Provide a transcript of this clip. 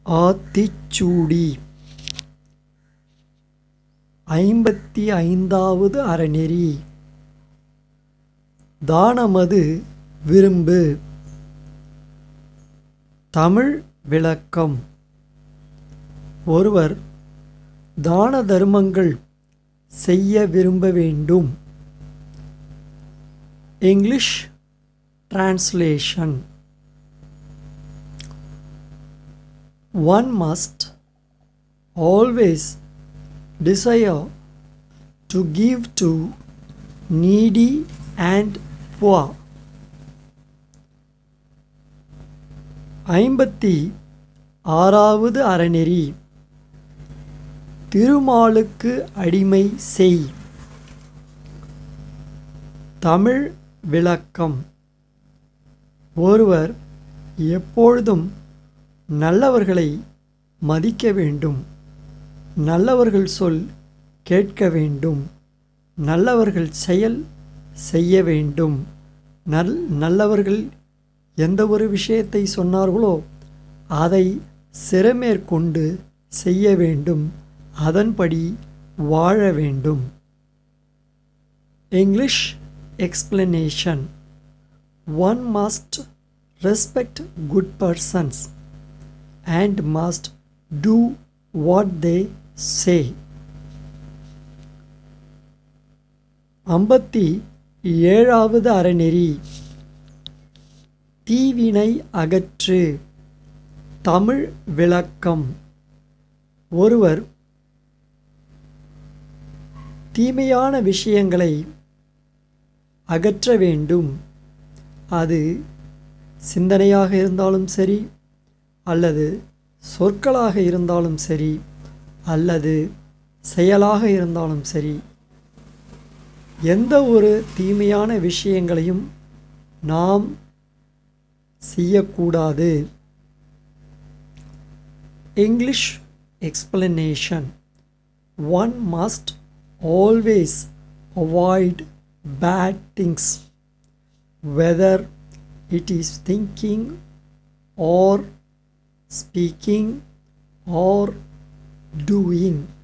ஆத்திச்சூடி. 55வது அறநெறி. தானமது விரும்பு. தமிழ் விளக்கம். ஒருவர் தான தர்மங்கள் செய்ய விரும்ப வேண்டும். English translation. One must always desire to give to needy and poor. 56வது அறநெறி. திருமாலுக்கு அடிமை செய். தமிழ் விளக்கம். ஒருவர் எப்பொழுதும் நல்லவர்களை மதிக்க வேண்டும். நல்லவர்கள் சொல் கேட்க வேண்டும். நல்லவர்கள் செயல் செய்ய வேண்டும். நல்லவர்கள் எந்த ஒரு விஷயத்தை சொன்னார்களோ அதை சிரமேற்கொண்டு செய்ய வேண்டும். அதன்படி வாழ வேண்டும். English explanation. One must respect good persons and must do what they say. 57வது அறநெறி. தீவினை அகற்று. தமிழ் விளக்கம். ஒருவர் தீமையான விஷயங்களை அகற்ற வேண்டும். அது சிந்தனையாக இருந்தாலும் சரி, அல்லது சொற்களாக இருந்தாலும் சரி, அல்லது செயலாக இருந்தாலும் சரி, எந்த ஒரு தீமையான விஷயங்களையும் நாம் செய்யக்கூடாது. English explanation. One must always avoid bad things, whether it is thinking or speaking or doing.